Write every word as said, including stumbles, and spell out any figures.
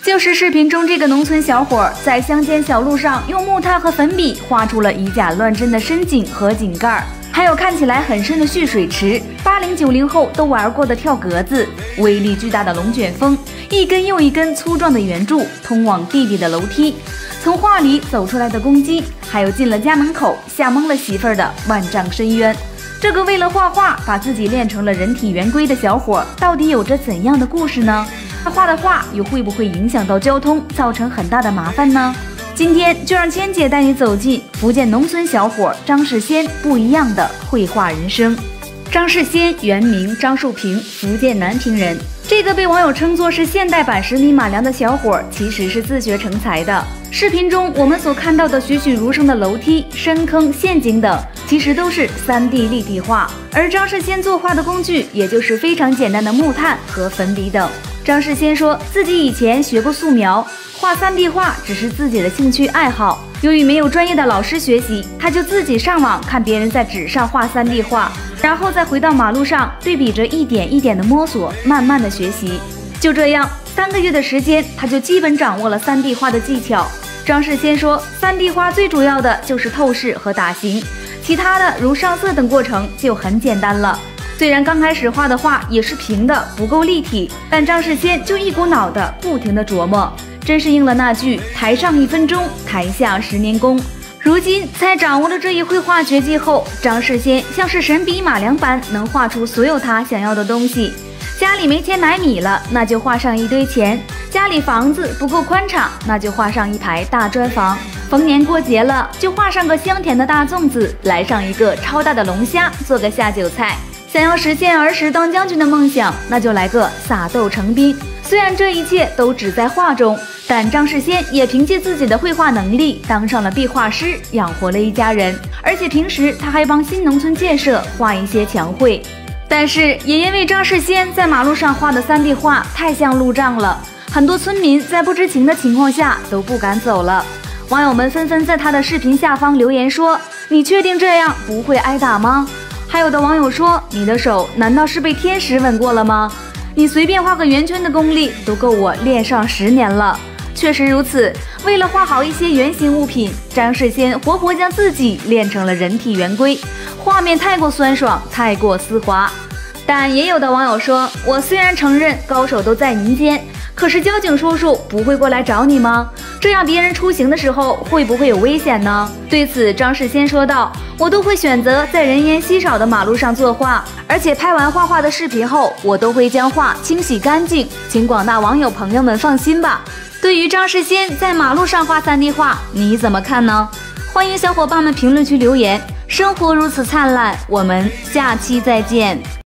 就是视频中这个农村小伙在乡间小路上用木炭和粉笔画出了以假乱真的深井和井盖，还有看起来很深的蓄水池，八零九零后都玩过的跳格子，威力巨大的龙卷风，一根又一根粗壮的圆柱，通往地底的楼梯，从画里走出来的公鸡，还有进了家门口吓懵了媳妇儿的万丈深渊。这个为了画画把自己练成了人体圆规的小伙，到底有着怎样的故事呢？他画的画又会不会影响到交通，造成很大的麻烦呢？今天就让千姐带你走进福建农村小伙张世先不一样的绘画人生。张世先原名张树平，福建南平人。这个被网友称作是现代版十米马良的小伙，其实是自学成才的。视频中我们所看到的栩栩如生的楼梯、深坑、陷阱等，其实都是 三 D 立体画，而张世先作画的工具也就是非常简单的木炭和粉笔等。张世先说自己以前学过素描，画 三 D 画只是自己的兴趣爱好。由于没有专业的老师学习，他就自己上网看别人在纸上画 三 D 画，然后再回到马路上对比着一点一点的摸索，慢慢的学习。就这样，三个月的时间，他就基本掌握了 三 D 画的技巧。张世先说 ，三 D 画最主要的就是透视和打形，其他的如上色等过程就很简单了。虽然刚开始画的画也是平的，不够立体，但张世先就一股脑的不停的琢磨，真是应了那句“台上一分钟，台下十年功”。如今在掌握了这一绘画绝技后，张世先像是神笔马良般，能画出所有他想要的东西。家里没钱买米了，那就画上一堆钱；家里房子不够宽敞，那就画上一排大砖房；逢年过节了，就画上个香甜的大粽子，来上一个超大的龙虾，做个下酒菜。想要实现儿时当将军的梦想，那就来个撒豆成兵。虽然这一切都只在画中，但张世先也凭借自己的绘画能力当上了壁画师，养活了一家人。而且平时他还帮新农村建设画一些墙绘。但是也因为张世先在马路上画的 三 D 画太像路障了，很多村民在不知情的情况下都不敢走了。网友们纷纷在他的视频下方留言说：“你确定这样不会挨打吗？”还有的网友说：“你的手难道是被天使吻过了吗？你随便画个圆圈的功力都够我练上十年了。”确实如此，为了画好一些圆形物品，张世先活活将自己练成了人体圆规，画面太过酸爽，太过丝滑。但也有的网友说：“我虽然承认高手都在民间，可是交警叔叔不会过来找你吗？这样别人出行的时候会不会有危险呢？”对此，张世先说道：“我都会选择在人烟稀少的马路上作画，而且拍完画画的视频后，我都会将画清洗干净，请广大网友朋友们放心吧。”对于张世先在马路上画 三 D 画，你怎么看呢？欢迎小伙伴们评论区留言。生活如此灿烂，我们下期再见。